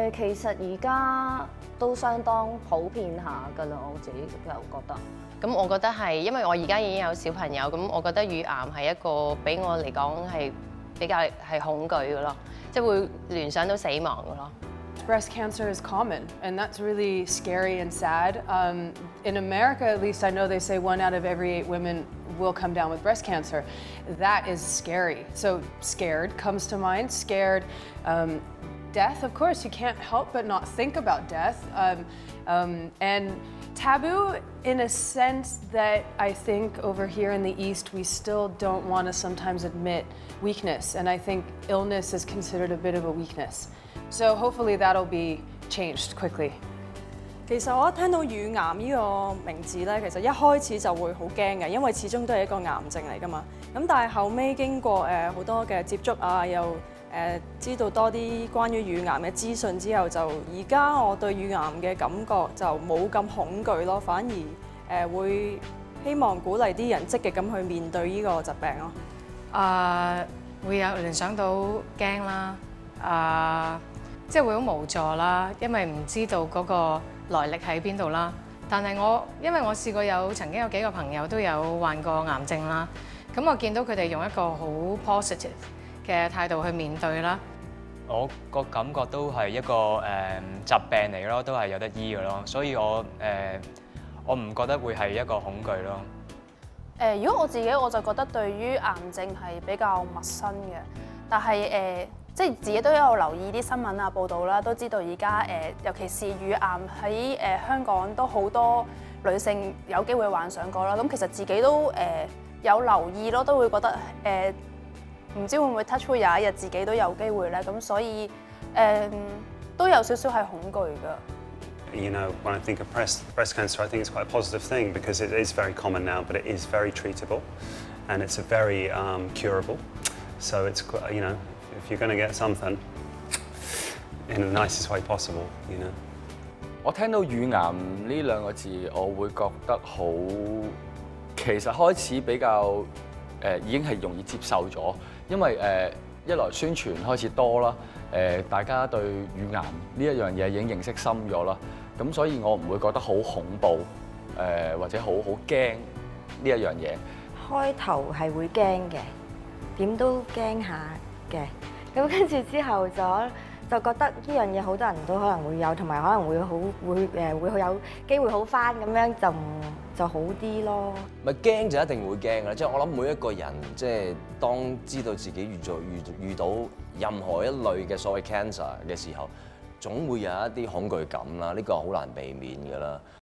其實而家都相當普遍下㗎啦，我自己又覺得。 咁我覺得係，因為我而家已經有小朋友，咁我覺得乳癌係一個俾我嚟講係比較係恐懼嘅咯，即係會聯想到死亡嘅咯。 Breast cancer is common, and that's really scary and sad. In America, at least, I know they say 1 out of every 8 women will come down with breast cancer. That is scary. So scared comes to mind. Scared. Death, of course, you can't help but not think about death. And taboo in a sense that I think over here in the East, we still don't want to sometimes admit weakness. And I think illness is considered a bit of a weakness. So hopefully that'll be changed quickly. 其實我一聽到乳癌呢個名字咧，其實一開始就會好驚嘅，因為始終都係一個癌症嚟㗎嘛。咁但係後尾經過好多嘅接觸啊，又知道多啲關於乳癌嘅資訊之後，就而家我對乳癌嘅感覺就冇咁恐懼咯，反而會希望鼓勵啲人積極咁去面對呢個疾病咯。 會有聯想到驚啦，即係會好無助啦，因為唔知道嗰個來歷喺邊度啦。但係因為我試過曾經有幾個朋友都有患過癌症啦，咁我見到佢哋用一個好 positive 嘅態度去面對啦。 我個感覺都係一個疾病嚟咯，都係有得醫嘅咯，所以我唔覺得會係一個恐懼咯。 如果我自己我就覺得對於癌症係比較陌生嘅，但係即係自己都有留意啲新聞啊報道啦，都知道而家尤其是乳癌喺香港都好多女性有機會患上過啦。咁其實自己都有留意咯，都會覺得唔知會唔會 touch 會有一日自己都有機會咧。咁所以都有少少係恐懼㗎。 You know, when I think of breast cancer, I think it's quite a positive thing because it is very common now, but it is very treatable, and it's a very curable. So it's, you know, if you're going to get something, in the nicest way possible, you know. 我聽到乳癌呢兩個字，我會覺得好，其實開始比較已經係容易接受咗，因為一來宣傳開始多啦，大家對乳癌呢一樣嘢已經認識深咗啦，咁所以我唔會覺得好恐怖，或者好驚呢一樣嘢。 開頭係會驚嘅，點都驚下嘅，咁跟住之後就覺得呢樣嘢好多人都可能會有，同埋可能會好有機會好返，咁樣就好啲咯。 咪驚就一定會驚㗎啦，即係我諗每一個人即係當知道自己遇到任何一類嘅所謂 cancer 嘅時候，總會有一啲恐懼感啦，呢個好難避免㗎啦。